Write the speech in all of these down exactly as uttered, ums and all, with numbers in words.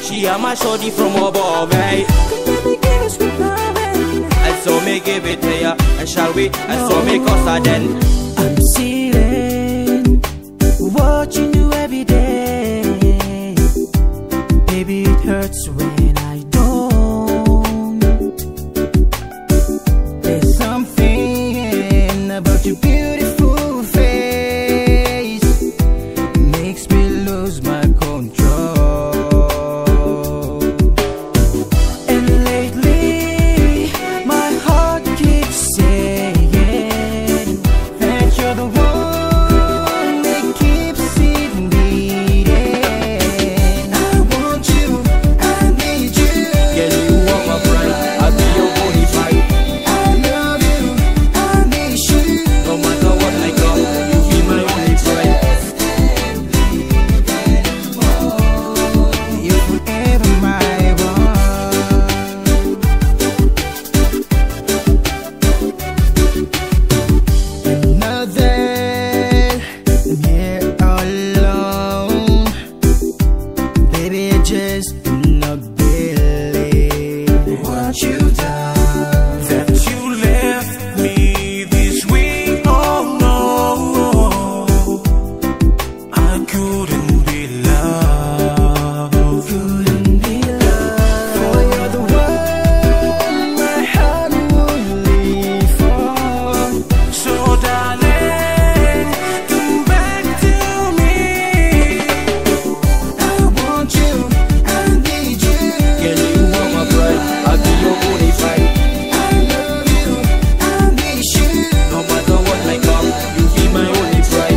She a my shorty from above, hey. Baby, give us sweet loving. And so me give it to ya, and shall we? And so me cause her then. I'm sitting, watching you every day. Baby, it hurts when I don't. There's something about your beautiful face makes me lose my control. And lately, my heart keeps saying that you're the one that keeps it beating. I want you, I need you. Girl, you are my pride, I'll be your body fight. I love you, I miss you. No matter what I come, you be my only pride. You're forever my one. Another, I'm here all alone. Baby, I just cannot believe what you've done. That you left me this way. Oh no, I couldn't be loved. Couldn't be loved. For you're the one my heart would live for. So darling, come back to me. I want you, I need you. Girl, you are my pride, I'll be your body fight. I love you, I miss you. No matter what I come, you be my only pride.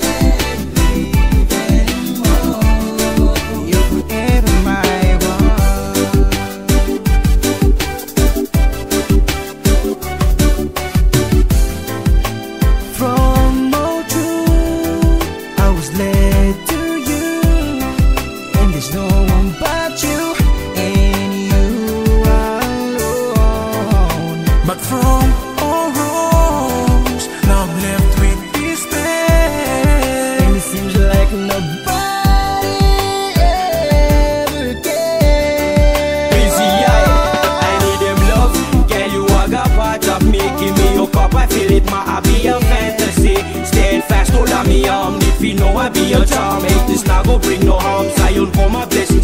You're forever my one. From all truth, I was led to you, and there's no one but you, and you alone. But from all wrongs, now I'm left with this pain. And it seems like nobody ever cares. Busy eye, I need them love. Girl, you are a part of making me your cup. I feel it, my I be a fantasy. Stand fast, hold on me arm. If you know I be a charm, hate this now go bring no harm. Zion come a bless